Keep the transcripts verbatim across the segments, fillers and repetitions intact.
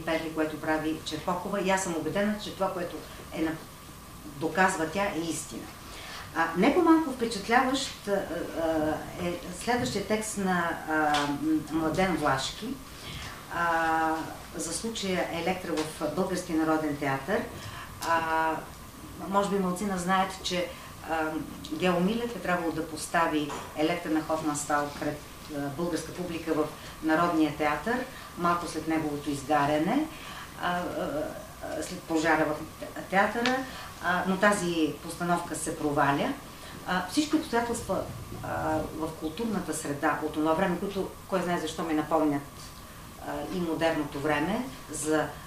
перли, което прави Черпокова, и аз съм убедена, че това, което е, доказва тя, е истина. А, не по-малко впечатляващ а, е следващия текст на а, Младен Влашки а, за случая Електра в Българския народен театър. А, може би малцина знаят, че а, Гео Милев е трябвало да постави Електра на Хофманстал пред а, българска публика в Народния театър, малко след неговото изгаряне, а, а, след пожара в театъра, а, но тази постановка се проваля. А, всички обстоятелства а, в културната среда от това време, които, кой знае защо, ми напомнят а, и модерното време, за а,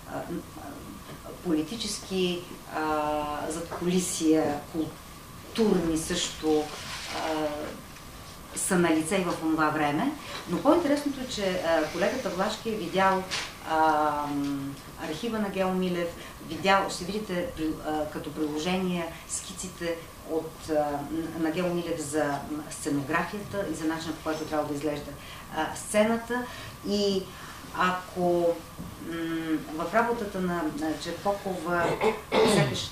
политически а, задкулисия, културни също а, са на лице и в това време. Но по-интересното е, че а, колегата Влашки е видял а, архива на Гео Милев, видял, ще видите а, като приложение скиците от, а, на Гео Милев за сценографията и за начина, по който трябва да изглежда а, сцената. И ако в работата на Черпокова сякаш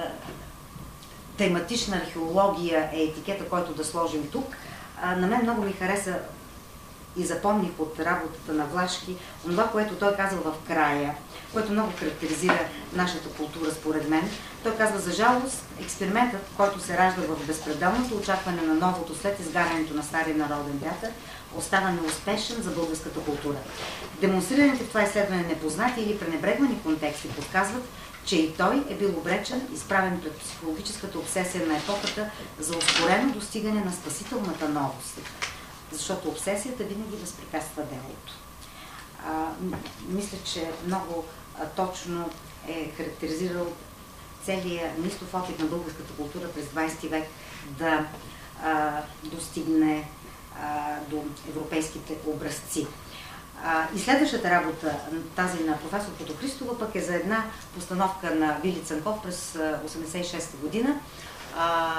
тематична археология е етикета, който да сложим тук, на мен много ми хареса и запомних от работата на Влашки това, което той казал в края, което много характеризира нашата култура според мен. Той казва: за жалост, експериментът, който се ражда в безпределното очакване на новото след изгарянето на Стария народен театър, остава неуспешен за българската култура. Демонстрираните в това изследване непознати или пренебрегвани контексти подсказват, че и той е бил обречен, изправен пред психологическата обсесия на епохата за ускорено достигане на спасителната новост. Защото обсесията винаги възпрепятства делото. А, мисля, че много а, точно е характеризирал целият мислов опит на българската култура през двайсети век да а, достигне а, до европейските образци. А, и следващата работа, тази на професор Потохристова, пък е за една постановка на Вили Цанков през осемдесет и шеста година, а,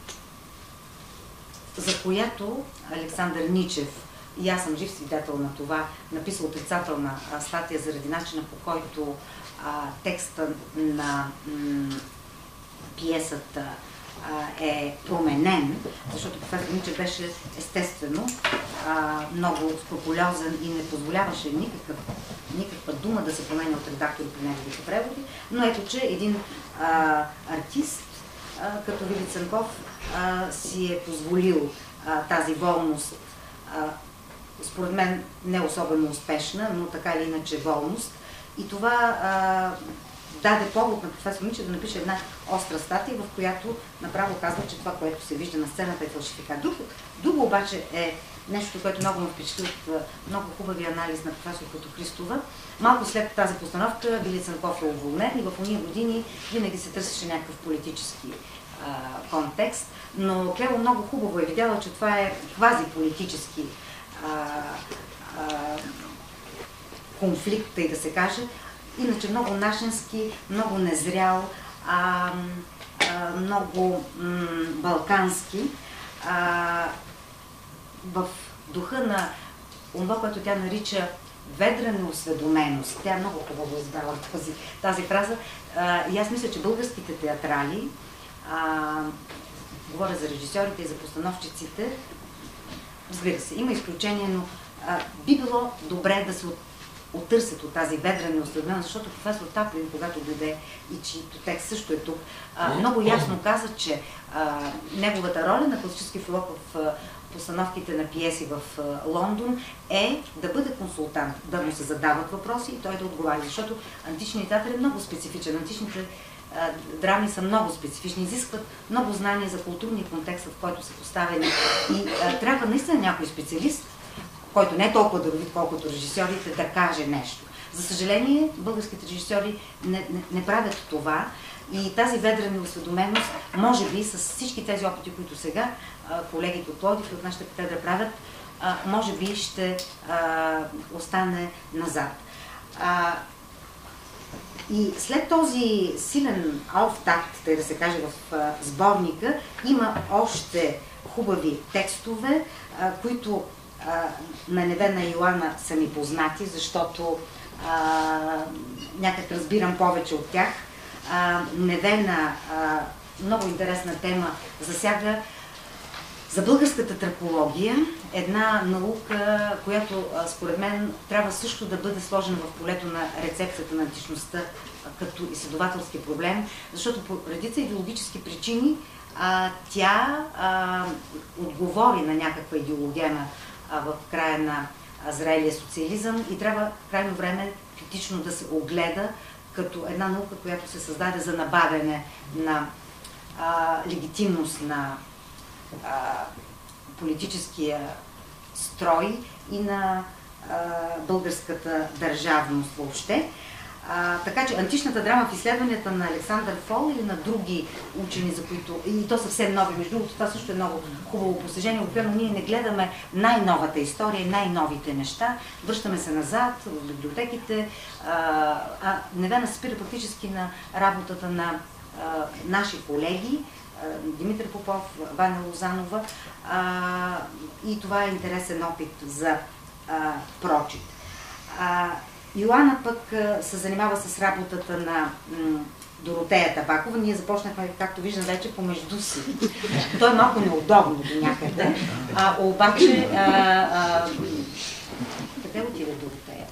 за която Александър Ничев, и аз съм жив свидетел на това, написал отрицателна а, статия заради начина, по който а, текста на пиесата а, е променен, защото професор Ничев беше естествено а, много скрупулезен и не позволяваше никакъв, никаква дума да се променя от редактори при неговите преводи, но ето, че един а, артист а, като Вили Цанков а, си е позволил а, тази волност, а, според мен не особено успешна, но така или иначе волност. И това а, даде повод на професор Ничев да напише една остра статия, в която направо казва, че това, което се вижда на сцената, е фалшификат. Друго, друго обаче е нещо, което много ме впечатли от много хубави анализ на професор Потохристова. Малко след тази постановка Вили Цанков е уволнен и в уния години винаги се търсеше някакъв политически а, контекст, но Клео много хубаво е видяла, че това е квазиполитически а, а, конфликт, и да се каже, иначе много нашенски, много незрял, а, а, много балкански, а, в духа на това, което тя нарича ведра неосведоменост. Тя е много хубаво избрала тази, тази фраза. А, и аз мисля, че българските театрали, а, говоря за режисьорите и за постановчиците, разбира се, има изключение, но а, би било добре да се от оттърсят от тази ведра неосведоменост, защото професор Таплин, когато дойде и чието текст също е тук, а, много ясно каза, че а, неговата роля на класически филолог в а, постановките на пиеси в а, Лондон е да бъде консултант, да му се задават въпроси и той да отговаря, защото античният театър е много специфичен. Античните а, драми са много специфични, изискват много знания за културния контекст, в който са поставени, и а, трябва наистина някой специалист, който не е толкова даровит, колкото режисьорите, да каже нещо. За съжаление, българските режисьори не, не, не правят това и тази ведра неосведоменост, може би с всички тези опити, които сега а, колегите от Пловдив и от нашата катедра правят, а, може би ще а, остане назад. А, и след този силен ауфтакт, тъй да се каже, в а, сборника, има още хубави текстове, а, които на Невена и Йоана са ми познати, защото а, някак разбирам повече от тях. А, Невена, а, много интересна тема, засяга за българската тракология, една наука, която а, според мен трябва също да бъде сложена в полето на рецепцията на античността като изследователски проблем, защото по редица идеологически причини а, тя а, отговори на някаква идеологема а, в края на а, зрелия социализъм и трябва крайно време критично да се огледа като една наука, която се създаде за набавяне на а, легитимност на а, политическия строй и на а, българската държавност въобще. А, така че античната драма в изследванията на Александър Фол или на други учени, за които, и то съвсем нови, между другото, това също е много хубаво постижение, обикновено ние не гледаме най-новата история и най-новите неща, връщаме се назад в библиотеките, а, а Невена се спира практически на работата на а, наши колеги, а, Димитър Попов, Ваня Лозанова, а, и това е интересен опит за а, прочит. А, Йоана пък се занимава с работата на Доротея Табакова. Ние започнахме, както виждам, вече помежду си. То е малко неудобно до някъде. А, обаче, а, а, къде отиде Доротея?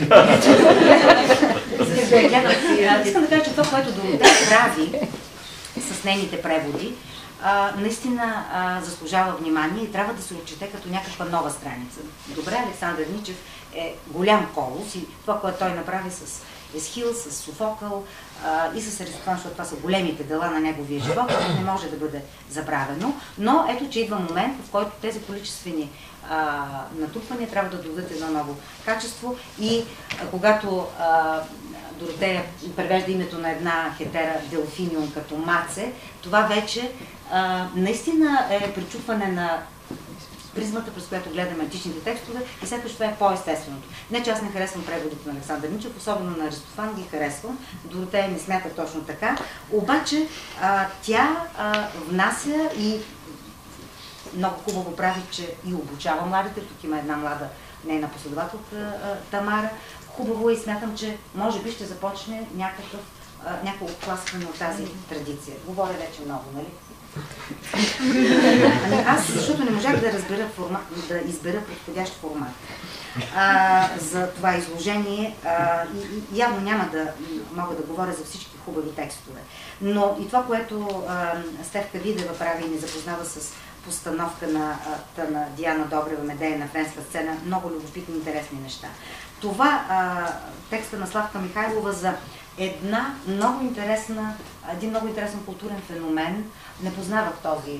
Искам да кажа, че това, което Доротея прави с нейните преводи, А, наистина а, заслужава внимание и трябва да се отчете като някаква нова страница. Добре, Александър Ничев е голям колос и това, което той направи с Есхил, с Софокъл а, и с Аристофан, защото това са големите дела на неговия живот, което не може да бъде забравено. Но ето, че идва момент, в който тези количествени а, натрупвания трябва да дадат едно ново качество и а, когато а, Доротея превежда името на една хетера Делфиниум като Маце, това вече а, наистина е пречупване на призмата, през която гледаме античните текстове и сякаш това е по-естественото. Не че аз не харесвам преводите на Александър Ничев, особено на Аристофан ги харесвам, Доротея не смята точно така, обаче а, тя а, внася и много хубаво прави, че и обучава младите, тук има една млада нейна последователка а, Тамара. Хубаво и смятам, че може би ще започне някакъв, някакво откласкване от тази традиция. Говоря вече много, нали? Ами аз, защото не можах да разбера формат, да избера подходящ формат а, за това изложение а, и, и явно няма да мога да говоря за всички хубави текстове. Но и това, което а, Стефка Видева прави и ни запознава с постановка на, а, на Диана Добрева Медея на френска сцена, много любопитни, интересни неща. Това а, текста на Славка Михайлова за една много интересна, един много интересен културен феномен. Не познавах този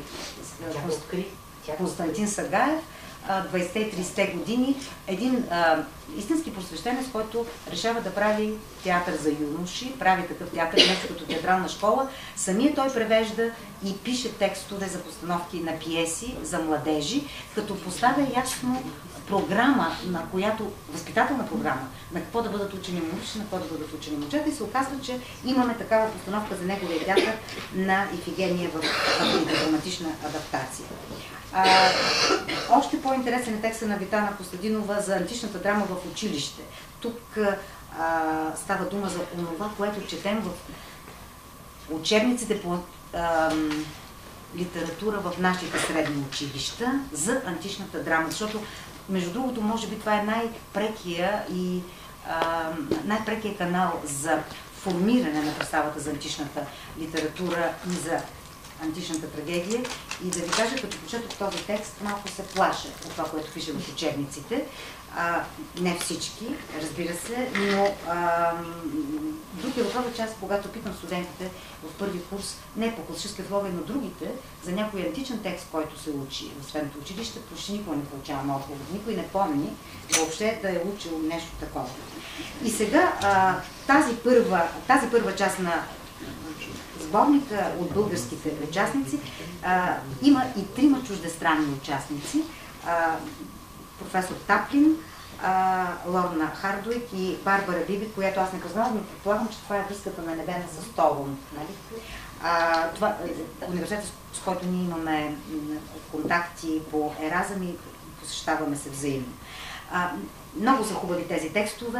Константин Сагаев, двайсетте и трийсетте години, един а, истински просвещенец, който решава да прави театър за юноши, прави такъв театър, нещо като театрална школа. Самия той превежда и пише текстове за постановки на пиеси за младежи, като поставя ясно програма, на която, възпитателна програма, на какво да бъдат учени момичета, на какво да бъдат учени момчета, и се оказва, че имаме такава постановка за неговия театър на Ифигения в драматична адаптация. А, още по-интересен е текста на Витана Костадинова за античната драма в училище. Тук а, става дума за онова, което четем в учебниците по а, литература в нашите средни училища за античната драма, защото между другото, може би това е най-прекия и най-прекия канал за формиране на представата за античната литература и за античната трагедия. И да ви кажа, като прочетох този текст, малко се плаша от това, което пише в учебниците. А, не всички, разбира се, но а, друг е въпрос, че аз, когато питам студентите в първи курс, не по класическа филология, но другите, за някой античен текст, който се учи в средното училище, почти никога не получавам отговор. Никой не помни въобще да е учил нещо такова. И сега а, тази, първа, тази първа част на сборника от българските участници а, има и трима чуждестранни участници. А, професор Таплин, а, Лорна Хардуик и Барбара Бибит, която аз не познавам, но предполагам, че това е връзката на Невена с Толун. Нали? А, това е университет, с който ние имаме контакти по Еразъм и посещаваме се взаимно. А, много са хубави тези текстове.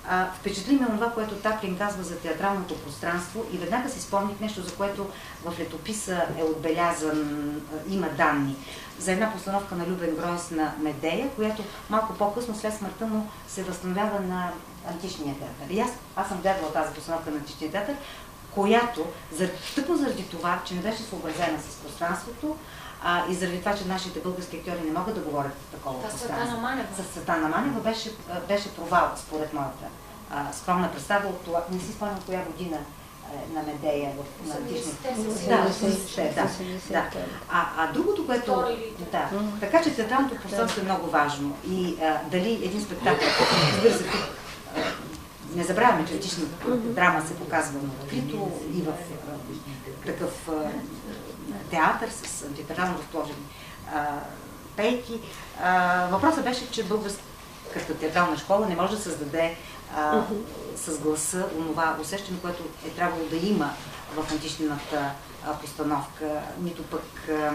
А, впечатли ме това, което Таплин казва за театралното пространство и веднага си спомних нещо, за което в летописа е отбелязан, има данни. За една постановка на Любен Гройс на Медея, която малко по-късно след смъртта му се възстановява на античния театър. И аз, аз съм гледала тази постановка на античния театър, която, тъкмо заради това, че не беше съобразена с пространството, а, и заради това, че нашите български актьори не могат да говорят такова пространство. С Цветана Манева беше, беше провал, според моята а, скромна представа от това. Не си спомням коя година е, на Медея в на античните. Да, да, да. А, а другото, което... Да, така че театралното пространство е много важно. И а, дали един спектакъл, разбира се, тук, а, не забравяме, че антична драма се показва на открито и в а, такъв а, театър с антитеатрално разположени пейки. А, въпросът беше, че българската театрална школа не може да създаде а, с гласа онова усещане, което е трябвало да има в античната а, постановка, нито пък а,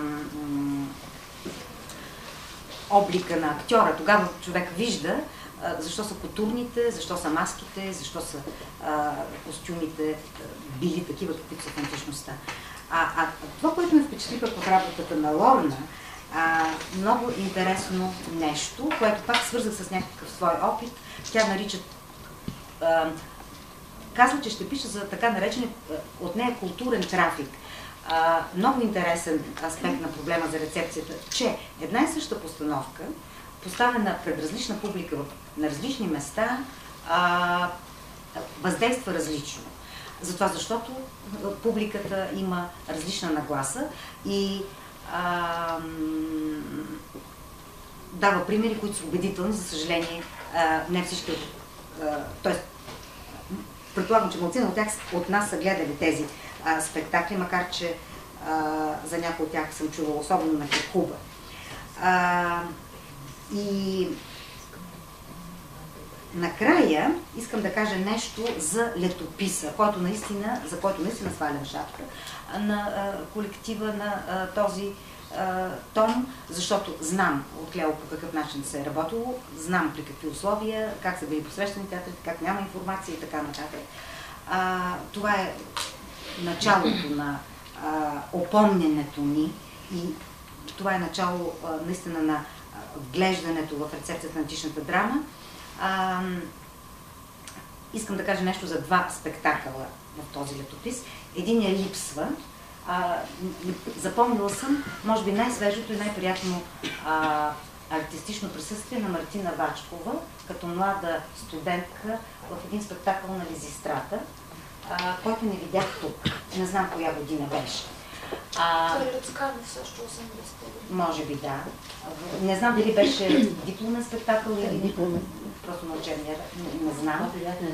облика на актьора. Тогава човек вижда а, защо са културните, защо са маските, защо са а, костюмите били такива, каквито са в античността. А, а това, което ме впечатли в работата на Лорна, а, много интересно нещо, което пак свърза с някакъв свой опит. Тя нарича, а, казва, че ще пише за така наречен от нея културен трафик. А, много интересен аспект на проблема за рецепцията, че една и съща постановка, поставена пред различна публика на различни места, а, въздейства различно. Затова, защото публиката има различна нагласа и а, дава примери, които са убедителни. За съжаление, а, не всички, т.е. предполагам, че малцина от тях от нас са гледали тези а, спектакли, макар че а, за някои от тях съм чувала, особено на Куба. А, и накрая искам да кажа нещо за летописа, който наистина, за който наистина свалям шапка на а, колектива на а, този а, том, защото знам отляво по какъв начин се е работило, знам при какви условия, как са били посрещани театрите, как няма информация и така нататък. А, това е началото на а, опомненето ни и това е начало а, наистина на вглеждането в рецепцията на античната драма. А, искам да кажа нещо за два спектакъла в този летопис. Единия липсва. А, запомнила съм, може би, най-свежото и най-приятно артистично присъствие на Мартина Вачкова, като млада студентка в един спектакъл на Лизистрата, а, който не видях тук. Не знам коя година беше. Той е Люцканов също, осемдесетте години. Може би да. Не знам дали беше дипломен спектакъл или просто на учебния, не, не знам.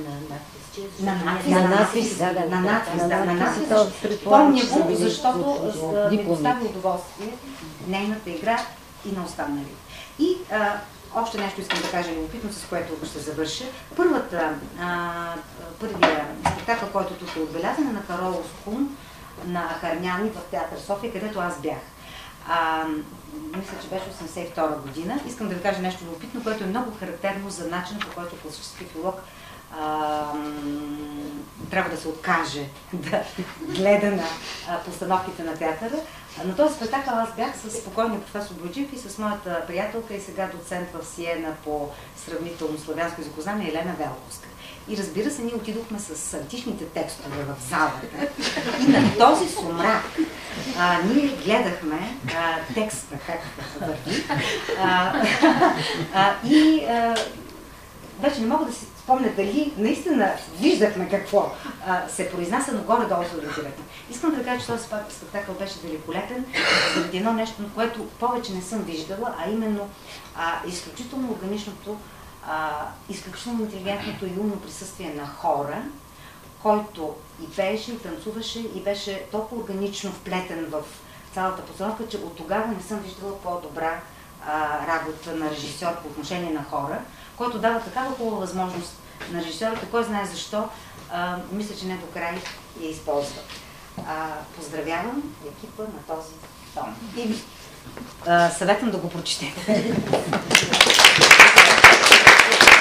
На надпис, на надпис, да, да, на надпис, да, на надпис. Помня го, защото ми достави удоволствие нейната игра и на останали. И а, още нещо искам да кажа любопитно, с което ще завърша. Първата, а, първия спектакъл, който тук е отбелязан, е на Каролос Кун, на Харняни в театър София, където аз бях. А, мисля, че беше осемдесет и втора година. Искам да ви кажа нещо любопитно, което е много характерно за начин, по който класически филолог а, трябва да се откаже да гледа на а, постановките на театъра. На този спектакъл аз бях с спокойния професор Бойджиев и с моята приятелка и сега доцент в Сиена по сравнително славянско езикознание Елена Велковска. И разбира се, ние отидохме с античните текстове в залата и на този сумрак а, ние гледахме а, текста как върви а, а, и а, вече не мога да си спомня дали наистина виждахме какво а, се произнася, но горе-долу се ориентирахме. Искам да кажа, че този спектакъл беше великолепен заради едно нещо, което повече не съм виждала, а именно а, изключително органичното, а, изключително интелигентното и умно присъствие на хора, който и пееше, и танцуваше, и беше толкова органично вплетен в цялата постановка, че от тогава не съм виждала по-добра работа на режисьор по отношение на хора, който дава такава хубава възможност на режисьорите, кой знае защо, а, мисля, че не до край я използва. А, поздравявам екипа на този том. И а, съветвам да го прочетете.